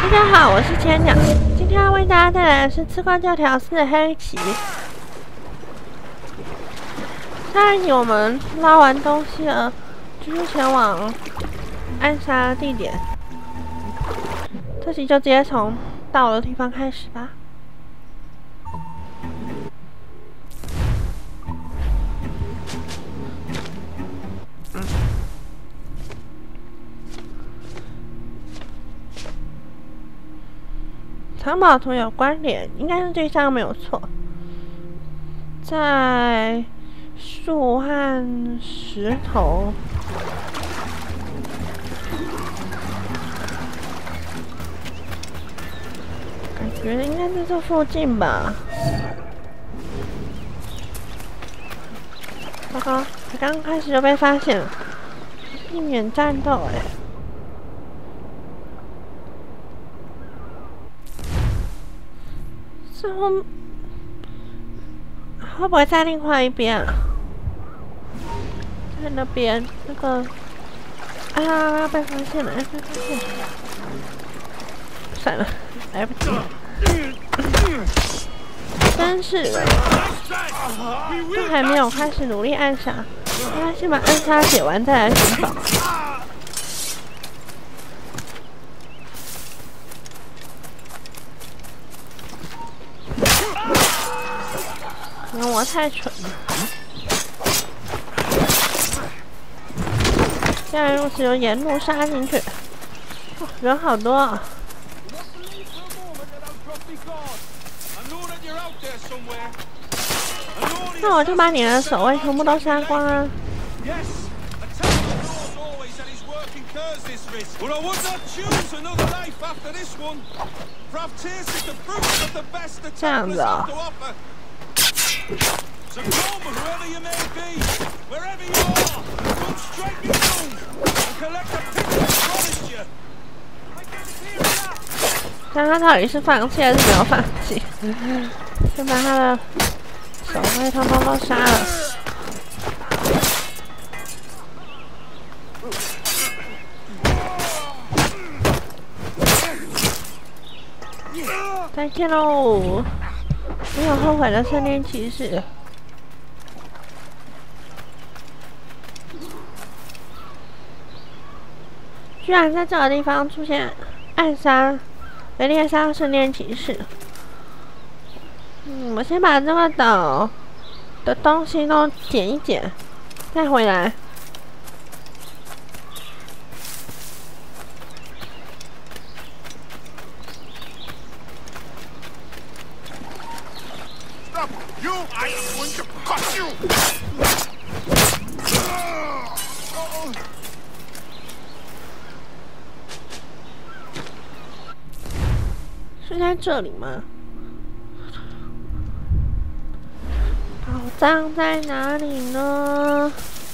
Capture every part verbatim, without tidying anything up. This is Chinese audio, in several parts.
大家好，我是千鸟，今天要为大家带来的是《刺客教条四：黑旗》。上一集我们捞完东西了，继续前往暗杀地点。这集就直接从到的地方开始吧。 藏宝图有关联，应该是这张没有错。在树和石头，感觉应该在这附近吧。糟糕，才刚开始就被发现了，避免战斗哎。 似乎会不会在另外一边啊？在那边那个啊，被发现了！被发现了！算了，来不及了。真是的，都还没有开始努力暗杀，应该先把暗杀解完再来寻宝。 可能我太蠢了，既然如此，就沿路杀进去。哦，人好多啊！那我就把你的守卫全部都杀光啊！这样子啊、哦。 So come, whoever you may be, wherever you are, come straight to home and collect the picture I promised you. 但他到底是放弃还是没有放弃？先把他的守卫通通都杀了。再见喽！ 没有后悔的圣殿骑士，居然在这个地方出现暗杀雷猎杀圣殿骑士。嗯，我先把这个岛的东西都捡一捡，再回来。 You, I am going to cut you. 是在这里吗？宝藏在哪里呢？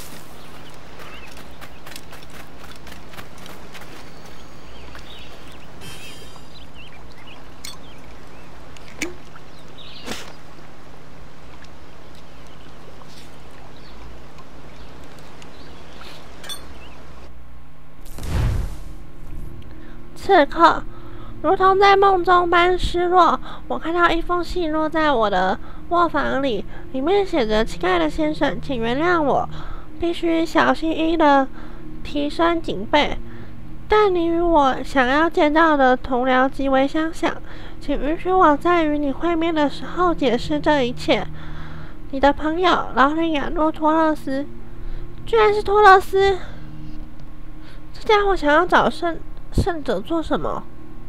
刺客，如同在梦中般失落。我看到一封信落在我的卧房里，里面写着：“亲爱的先生，请原谅我，必须小心翼翼的提升警备。但你与我想要见到的同僚极为相像，请允许我在与你会面的时候解释这一切。你的朋友劳林亚诺托勒斯，居然是托勒斯！这家伙想要找圣。” 胜者做什么？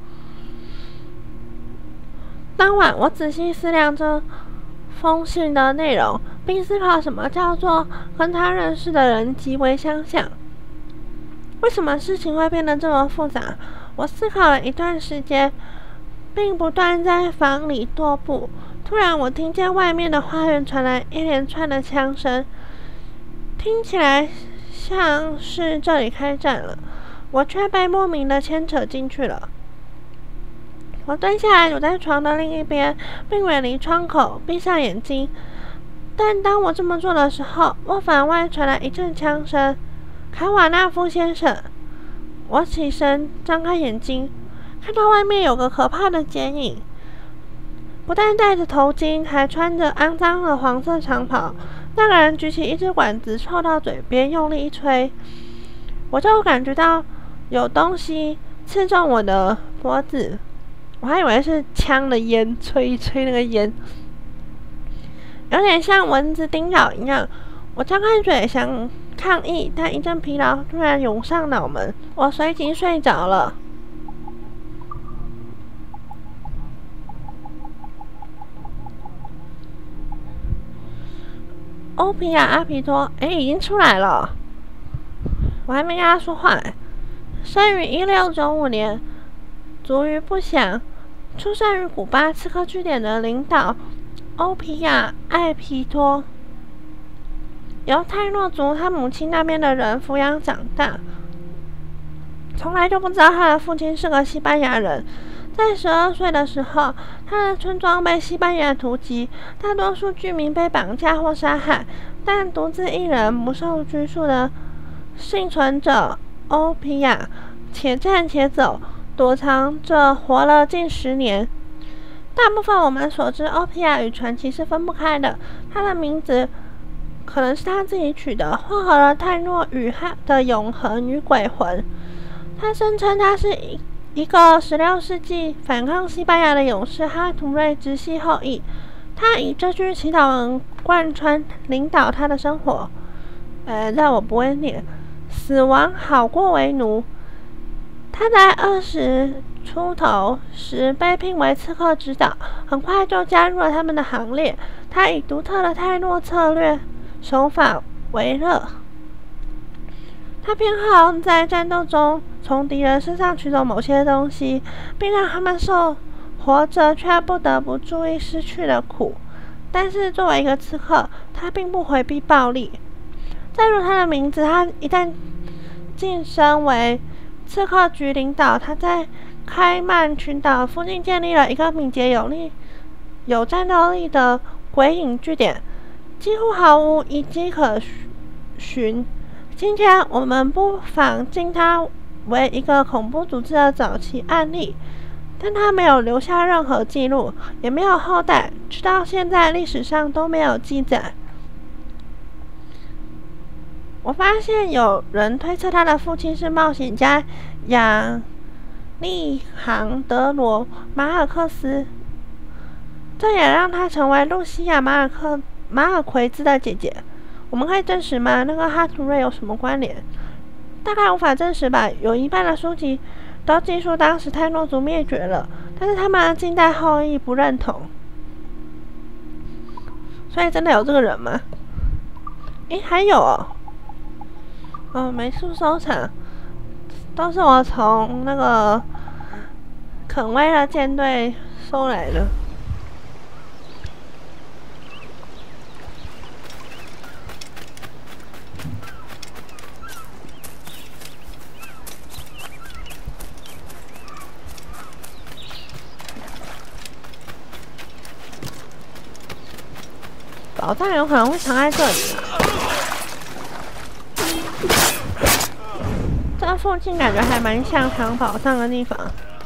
当晚，我仔细思量这封信的内容，并思考什么叫做跟他认识的人极为相像。为什么事情会变得这么复杂？我思考了一段时间，并不断在房里踱步。突然，我听见外面的花园传来一连串的枪声，听起来像是这里开战了。 我却被莫名的牵扯进去了。我蹲下来，躲在床的另一边，并远离窗口，闭上眼睛。但当我这么做的时候，卧房外传来一阵枪声。卡瓦纳夫先生，我起身，张开眼睛， 看到外面有个可怕的剪影，不但戴着头巾，还穿着肮脏的黄色长袍。那个人举起一支管子，凑到嘴边，用力一吹，我就感觉到有东西刺中我的脖子。我还以为是枪的烟，吹一吹那个烟，有点像蚊子叮咬一样。我张开嘴想抗议，但一阵疲劳突然涌上脑门，我随即睡着了。欧皮亚阿皮托，哎，已经出来了，我还没跟他说话。生于一六九五年，卒于不详，出生于古巴刺客据点的领导欧皮亚艾皮托，由泰诺族他母亲那边的人抚养长大，从来就不知道他的父亲是个西班牙人。在十二岁的时候，他的村庄被西班牙突击，大多数居民被绑架或杀害，但独自一人不受拘束的幸存者欧皮亚且战且走，躲藏着活了近十年。大部分我们所知欧皮亚与传奇是分不开的，他的名字可能是他自己取的，混合了泰诺语的永恒与鬼魂。他声称他是一一个十六世纪反抗西班牙的勇士哈图瑞直系后裔，他以这句祈祷文贯穿领导他的生活。呃，让我不会念，死亡好过为奴。他在二十出头时被聘为刺客指导，很快就加入了他们的行列。他以独特的泰诺策略手法为乐，他偏好在战斗中从敌人身上取走某些东西，并让他们受活着却不得不注意失去的苦。但是作为一个刺客，他并不回避暴力。正如他的名字，他一旦晋升为刺客局领导，他在开曼群岛附近建立了一个敏捷有力、有战斗力的鬼影据点，几乎毫无遗迹可循。今天我们不妨敬他为一个恐怖组织的早期案例，但他没有留下任何记录，也没有后代，直到现在历史上都没有记载。我发现有人推测他的父亲是冒险家亚利杭德罗·马尔克斯，这也让他成为露西亚·马尔克马尔奎兹的姐姐。我们可以证实吗？那个哈图瑞有什么关联？大概无法证实吧。有一半的书籍都记述当时泰诺族灭绝了，但是他们的近代后裔不认同。所以真的有这个人吗？诶，还有哦。哦，美术收藏都是我从那个肯威的舰队收来的。宝藏有可能会藏在这里啊。这附近感觉还蛮像藏宝藏的地方。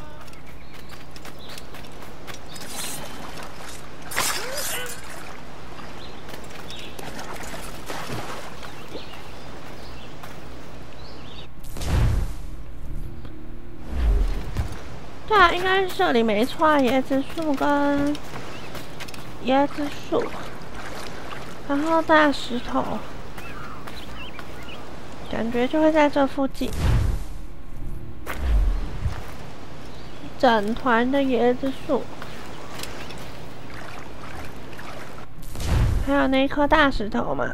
对啊，应该是这里没错啊，椰子树跟椰子树，然后大石头。感觉就会在这附近，整团的椰子树，还有那一颗大石头嘛。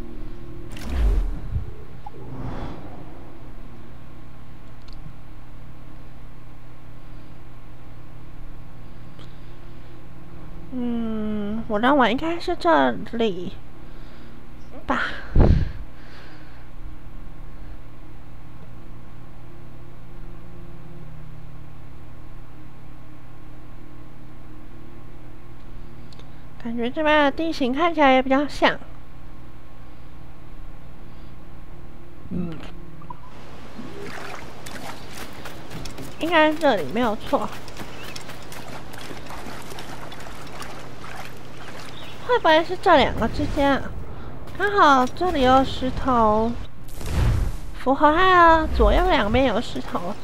嗯，我认为应该是这里吧。感觉这边的地形看起来也比较像。嗯。 应该是这里没有错。会不会是这两个之间啊？刚好这里有石头，符合它的左右两边有石头。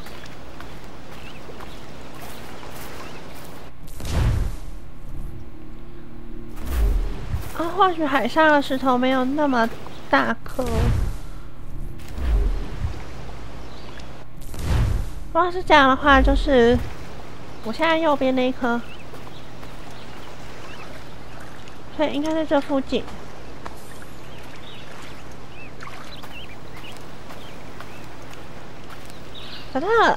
啊，或许海上的石头没有那么大颗。如果是这样的话，就是我现在右边那一颗，所以应该在这附近。找到了。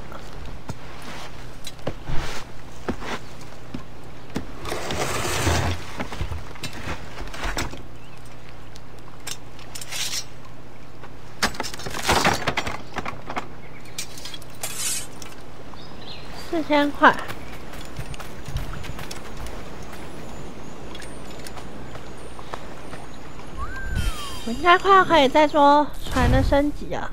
四千块。我应该快要可以再做船的升级了。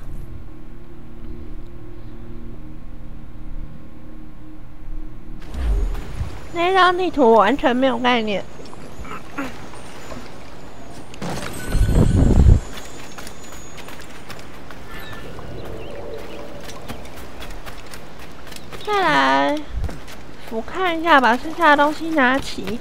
那张地图我完全没有概念。再来俯瞰一下，把剩下的东西拿齐。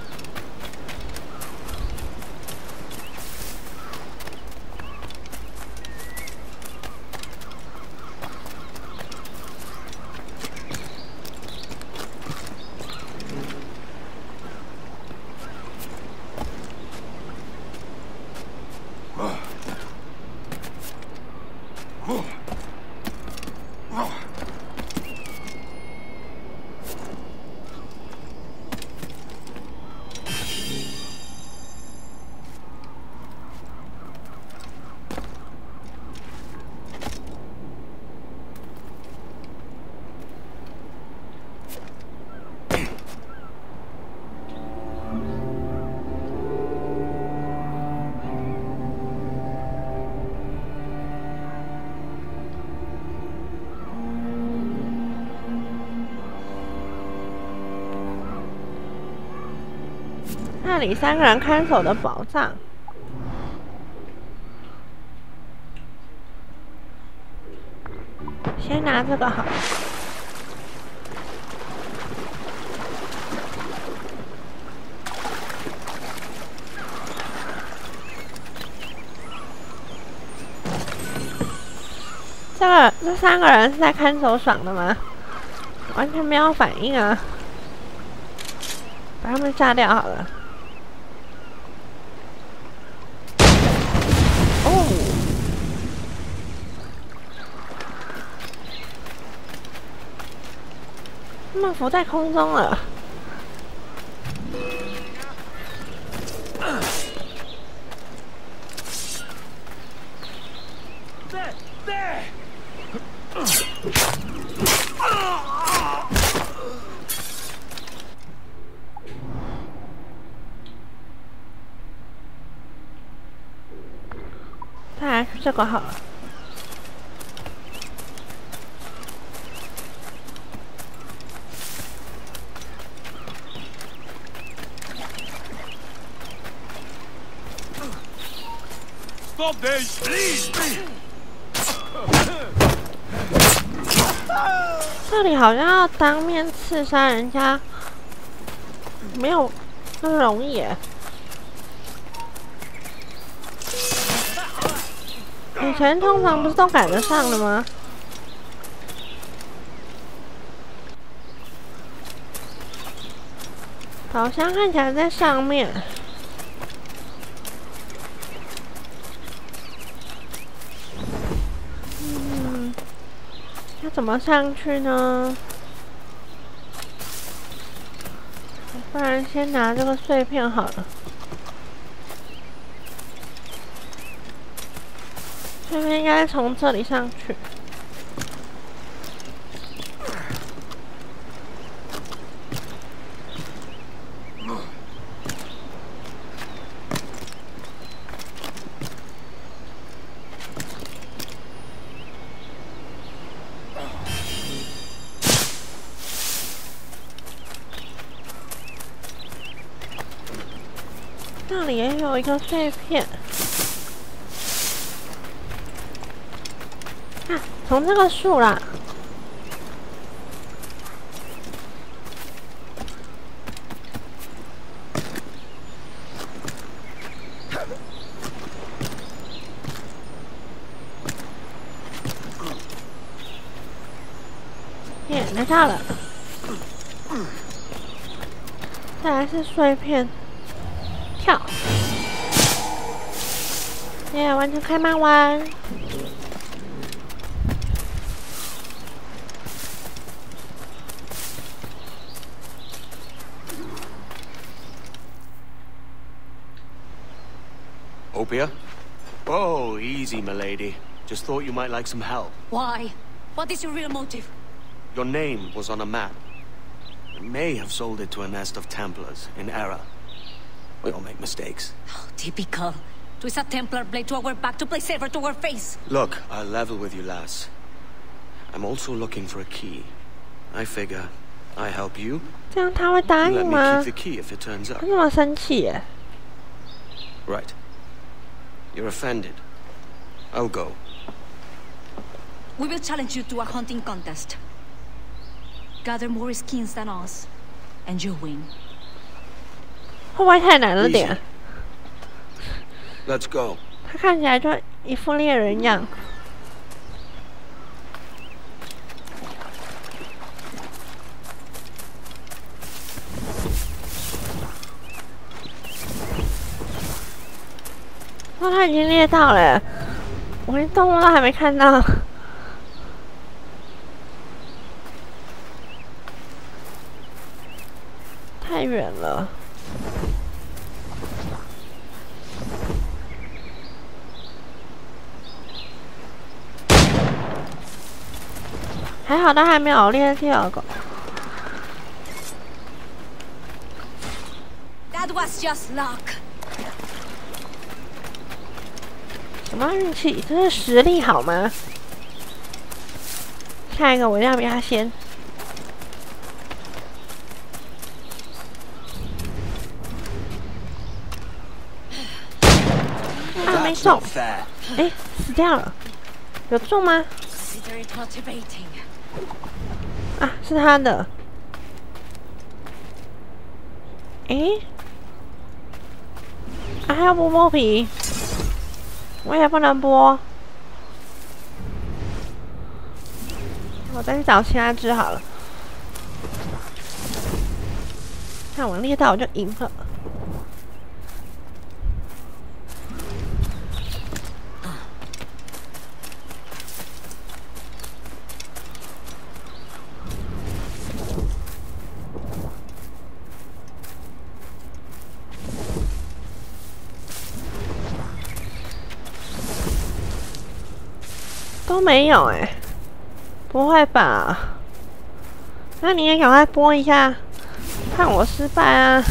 那里三个人看守的宝藏，先拿这个好了。这个这三个人是在看守爽的吗？完全没有反应啊！把他们杀掉好了。他们浮在空中了。再来是这个好了。 Stop this, please! 这里好像要当面刺杀人家，没有那么容易耶。以前通常不是都赶得上的吗？宝箱看起来在上面。嗯，要怎么上去呢？不然先拿这个碎片好了。碎片应该从这里上去。 那里也有一个碎片。啊，从这个树啦。耶，拿到了。再来是碎片，跳。耶，完成开漫完。 Opia? Oh, easy, milady. Just thought you might like some help. Why? What is your real motive? Your name was on a map. I may have sold it to a nest of Templars in error. We all make mistakes. Oh, typical. Twist a Templar blade to our back to play safer to our face. Look, I'll level with you, lass. I'm also looking for a key. I figure I help you. 这样他会答 You 应 let me 吗 keep？the key if it turns 他 up. 那么生气耶！ Right. You're offended. I'll go. We will challenge you to a hunting contest. Gather more skins than us, and you win. 会不会太难了点？ Let's go. 他看起来就一副猎人样。哦，他已经猎到了，我连动物都还没看到。太远了。还好他还没有猎第二个。 That was just luck. 什么运气？这是实力好吗？下一个我一定要比他先。啊，没中！哎，死掉了。有中吗？ Consider it motivating. 啊，是他的。诶，啊，还要剥剥皮，我也不能剥。我再去找其他只好了。看我猎到我就赢了。都没有哎、欸，不会吧？那你也赶快播一下，看我失败啊！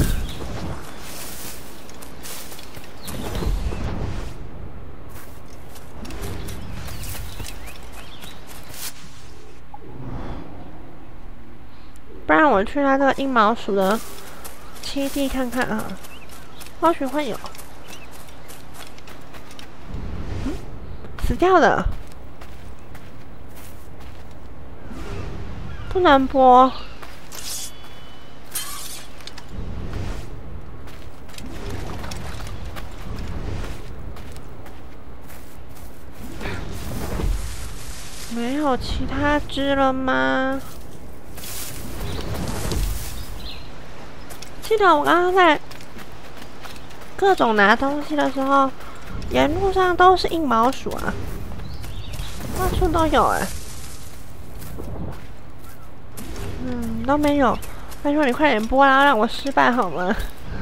不然我去他这个阴毛鼠的栖地看看啊，或许会有。嗯，死掉了。 不能播。没有其他只了吗？记得我刚刚在各种拿东西的时候，沿路上都是硬毛鼠啊，到处都有哎、欸。 嗯，都没有。拜托你快点播啦，让我失败好吗？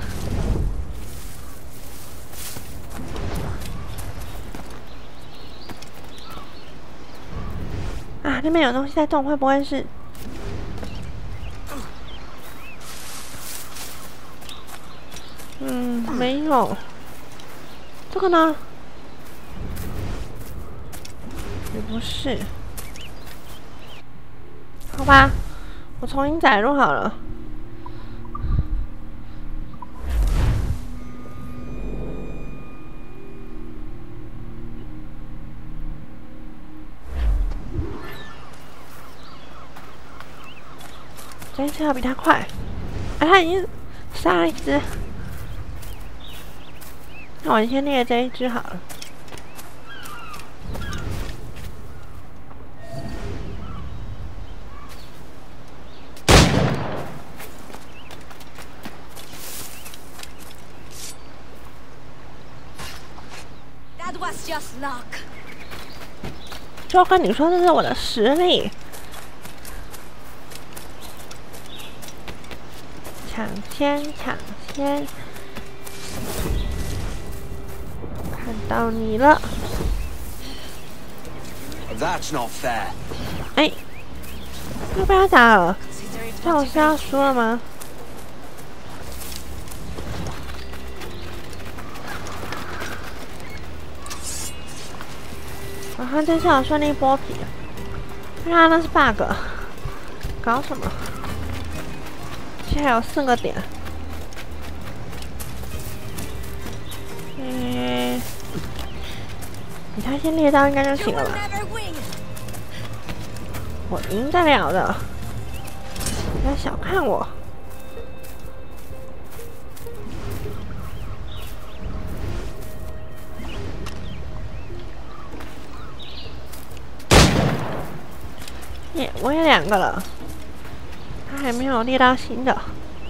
啊，那边有东西在动，会不会是？嗯，没有。这个呢？也不是。好吧。 我重新载入好了。 这一次要比他快。啊，他已经杀了一只。那我先猎这一只好了。 That was just luck. 就跟你说，这是我的实力。抢先，抢先，看到你了。 That's not fair. 哎，又被他打了，这我是要输了吗？然后这次有顺利剥皮，原来那是 bug， 搞什么？现在有四个点，嗯，比他先猎到应该就行了吧？我赢得了的，不要小看我。耶，我也两个了，他还没有猎到新的。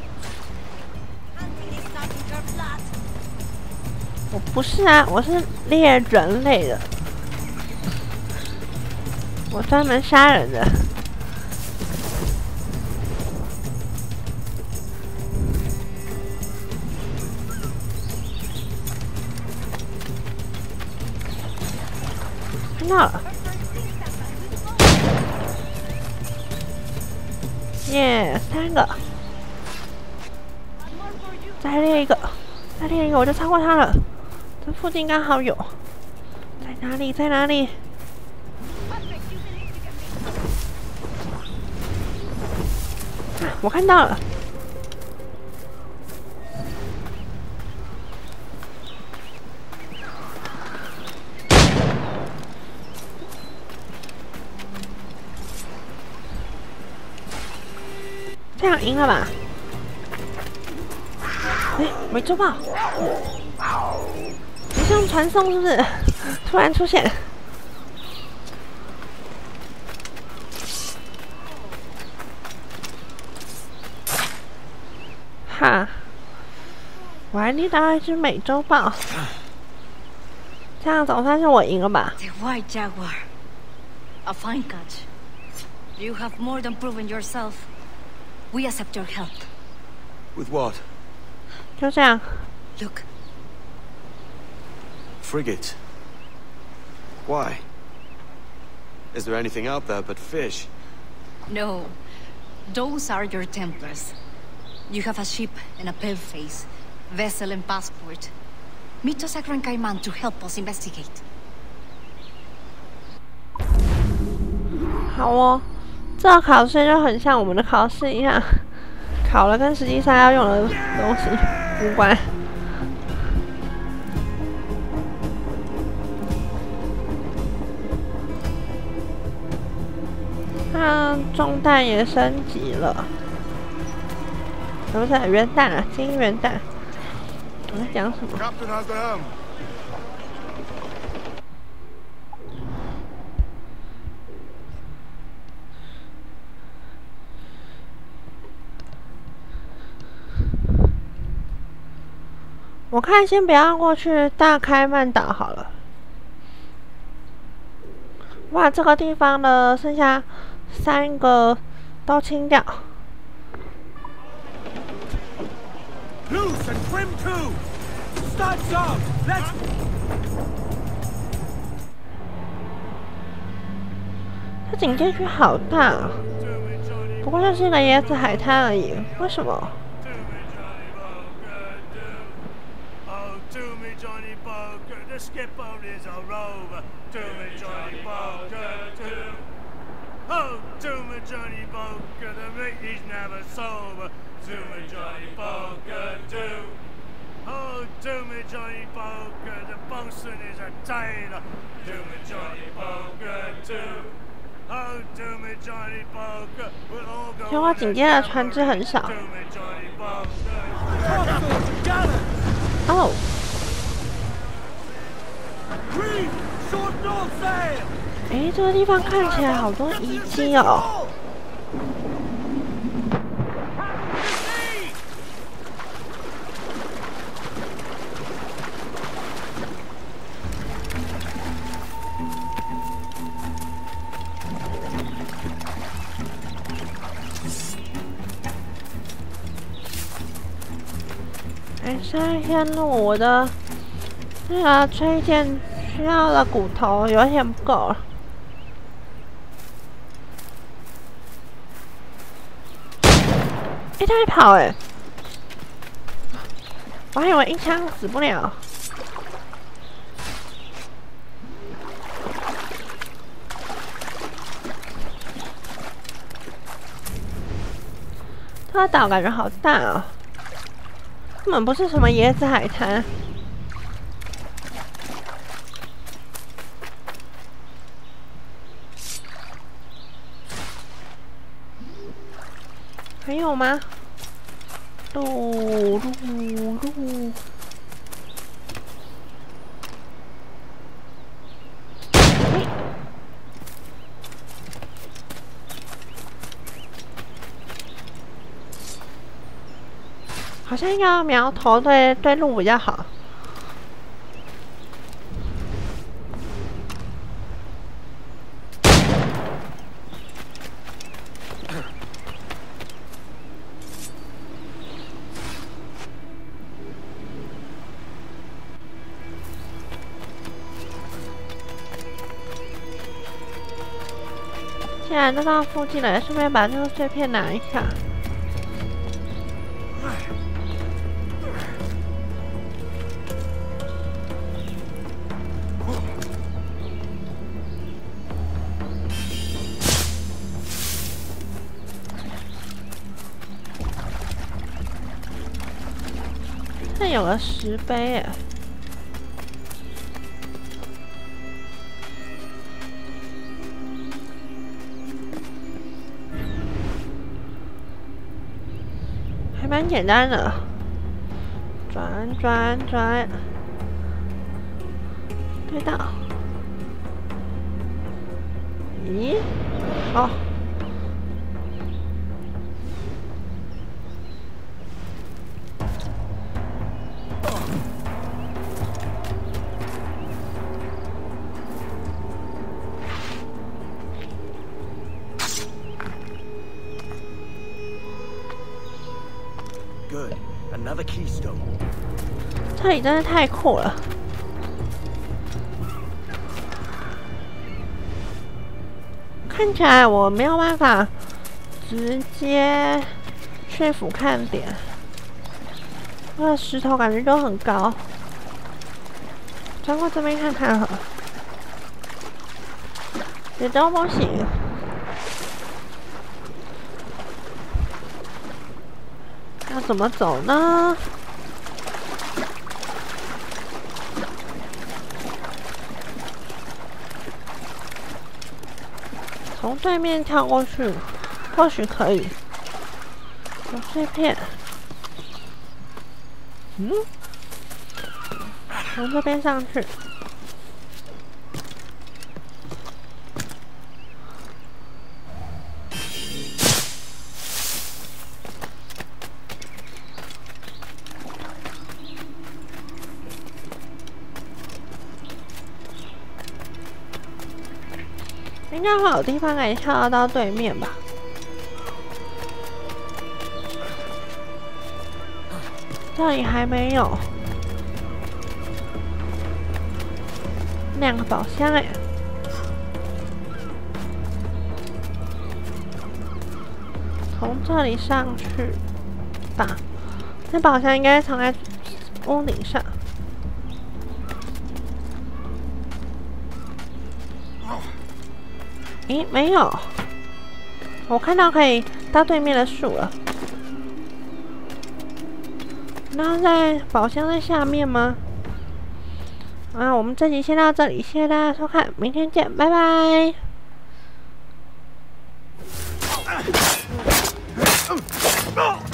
我不是啊，我是猎人类的，我专门杀人的。看到了。耶， yeah, 三个，再列一个，再列一个，我就超过他了。这附近刚好有，在哪里？在哪里？啊，我看到了。这样赢了吧？哎，没周报，你是用传送是不是？突然出现，哈，我还猎到一只美洲豹，这样总算是我赢了吧 The White Jaguar. A fine catch. You have more than proven yourself. We accept your help. With what? 就这样。 Look. Frigate. Why? Is there anything out there but fish? No. Those are your Templars. You have a ship and a paleface, vessel and passport. Meet us at Gran Cayman to help us investigate. 好哦，这个考试就很像我们的考试一样，考了跟实际上要用的东西无关。那中弹也升级了，不是元弹啊，金元弹。我在讲什么？ Captain has the helm. 我看先不要过去大开曼岛好了。哇，这个地方的剩下三个都清掉。 Loose and trim too. Studs up. Let's. 这警戒区好大，不过就是一个椰子海滩而已，为什么？ The skipper is a rover. Do me Johnny Boker, do. Oh, do me Johnny Boker, the meat is never sober. Do me Johnny Boker, do. Oh, do me Johnny Boker, the bosun is a tailor. Do me Johnny Boker, do. 结果紧接着船只很少。哦。哎，这个地方看起来好多遗迹哦。哎，下一天路我的那个推荐需要的骨头有点不够了。哎，他还跑哎！我还以为一枪死不了。这个岛感觉好大啊、哦，根本不是什么椰子海滩。还有吗？路路路。哎，好像要苗头对对路比较好。既然都到附近了，顺便把这个碎片拿一下。这有个石碑耶。蛮简单的，转转转，对到。咦？哦。 Another keystone. 这里真的太酷了。看起来我没有办法直接去俯瞰点，那个石头感觉都很高。穿过这边看看哈，也都不行。要怎么走呢？从对面跳过去，或许可以。有碎片。嗯？从这边上去。应该会有地方可以跳到对面吧？这里还没有。两个宝箱哎，从这里上去吧。那宝箱应该藏在屋顶上。咦，没有，我看到可以到对面的树了。那在宝箱在下面吗？啊，我们这集先到这里，谢谢大家收看，明天见，拜拜。 Oh!